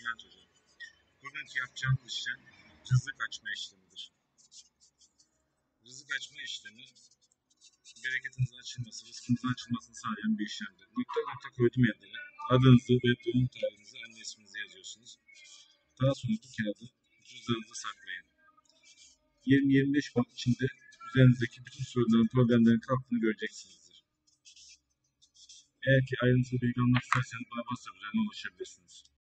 Bülent Hocam. Bugünkü yapacağımız işlem rızık açma işlemidir. Rızık açma işlemi bereketinizin açılması, rızkınızın açılmasını sağlayan bir işlemdir. Nokta nokta koydum yerine. Adınızı ve doğum tarihinizi, anne isminizi yazıyorsunuz. Daha sonra bu kağıdı cüzdanınıza saklayın. 20-25 gün içinde üzerinizdeki bütün sorunların, problemlerin kalktığını göreceksinizdir. Eğer ki ayrıntılı bilgi almak isterseniz bana WhatsApp üzerinden ulaşabilirsiniz.